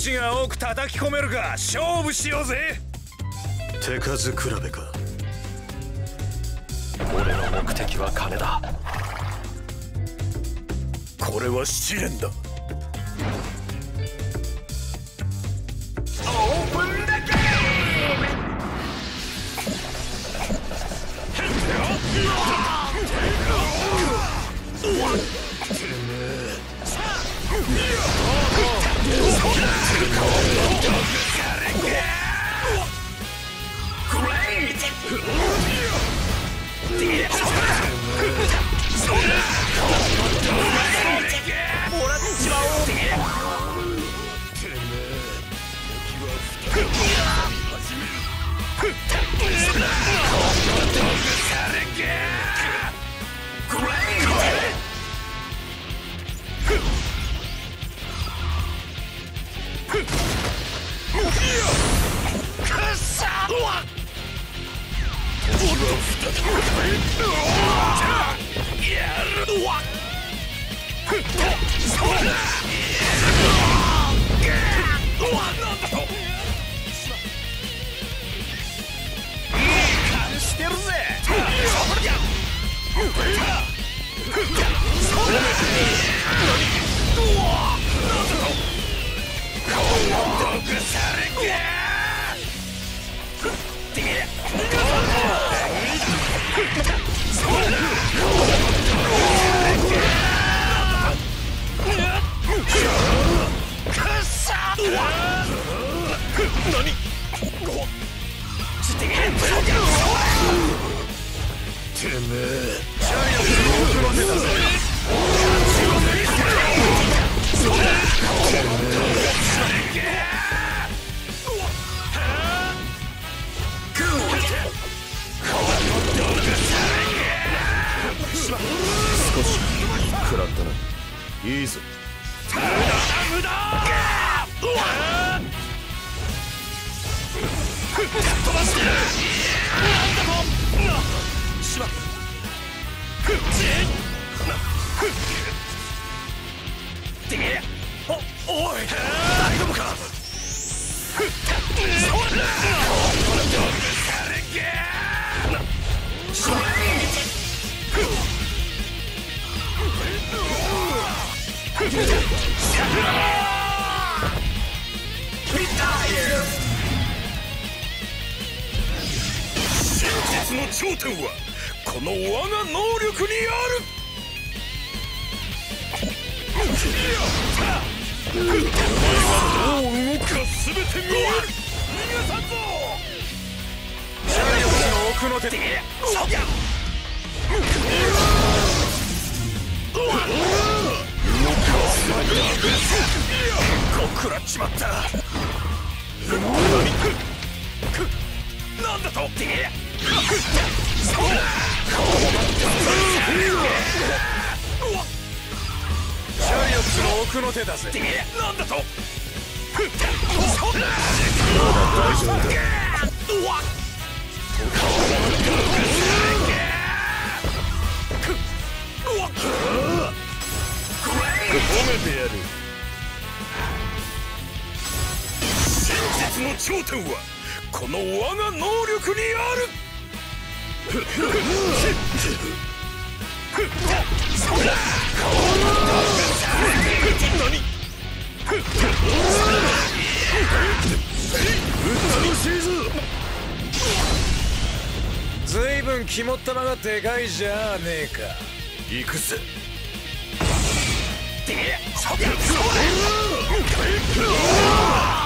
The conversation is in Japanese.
ちが多く叩き込めるか勝負しようぜ。 手数比べか。 俺の目的は金だ。 これは試練だ。 少し食らったな。いいぞ。 無駄飛ばしてなんだとしまっおい大丈夫か。真実の頂点はこの我が能力にある。お前はどう動くか全て見える。逃がさんぞ。チャリオットの奥の手で食らっちまった。なんだと。チャリオットの奥の手だぜ。なんだと。 まだ大丈夫だ。褒めてやる。 真実の頂点はこの我が能力にある。何？ずいぶん肝っ玉がでかいじゃねえか。行くぜ。そ